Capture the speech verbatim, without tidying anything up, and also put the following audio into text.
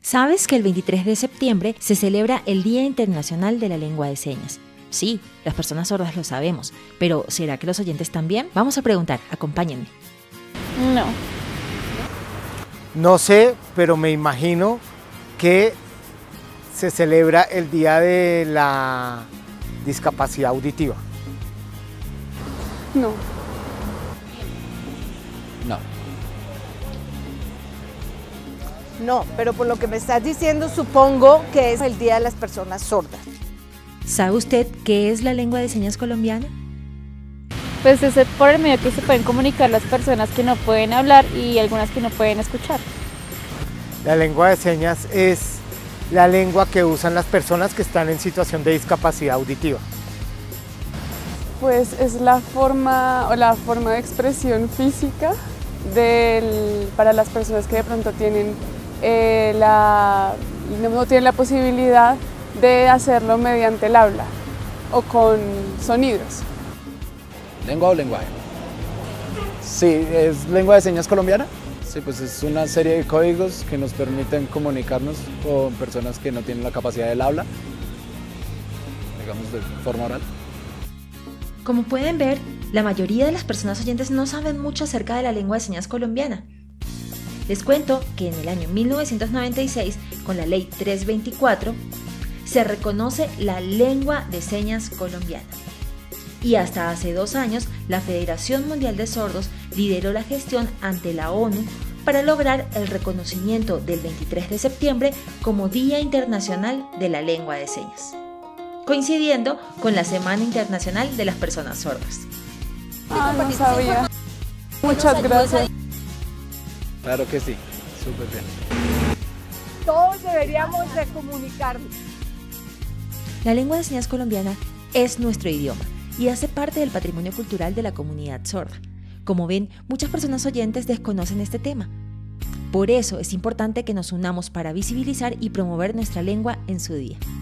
¿Sabes que el veintitrés de septiembre se celebra el Día Internacional de la Lengua de Señas? Sí, las personas sordas lo sabemos, pero ¿será que los oyentes también? Vamos a preguntar, acompáñenme. No. No sé, pero me imagino que se celebra el Día de la Discapacidad Auditiva. No. No. No, pero por lo que me estás diciendo, supongo que es el Día de las Personas Sordas. ¿Sabe usted qué es la lengua de señas colombiana? Pues es por el medio que se pueden comunicar las personas que no pueden hablar y algunas que no pueden escuchar. La lengua de señas es la lengua que usan las personas que están en situación de discapacidad auditiva. Pues es la forma o la forma de expresión física del, para las personas que de pronto tienen eh, la, no, no tienen la posibilidad de hacerlo mediante el habla o con sonidos. ¿Lengua o lenguaje? Sí, es lengua de señas colombiana. Sí, pues es una serie de códigos que nos permiten comunicarnos con personas que no tienen la capacidad del habla, digamos de forma oral. Como pueden ver, la mayoría de las personas oyentes no saben mucho acerca de la lengua de señas colombiana. Les cuento que en el año mil novecientos noventa y seis, con la ley trescientos veinticuatro, se reconoce la lengua de señas colombiana. Y hasta hace dos años, la Federación Mundial de Sordos lideró la gestión ante la ONU para lograr el reconocimiento del veintitrés de septiembre como Día Internacional de la Lengua de Señas, coincidiendo con la Semana Internacional de las Personas Sordas. Ah, no sabía. Muchas gracias. Claro que sí, súper bien. Todos deberíamos de comunicarnos. La lengua de señas colombiana es nuestro idioma y hace parte del patrimonio cultural de la comunidad sorda. Como ven, muchas personas oyentes desconocen este tema. Por eso es importante que nos unamos para visibilizar y promover nuestra lengua en su día.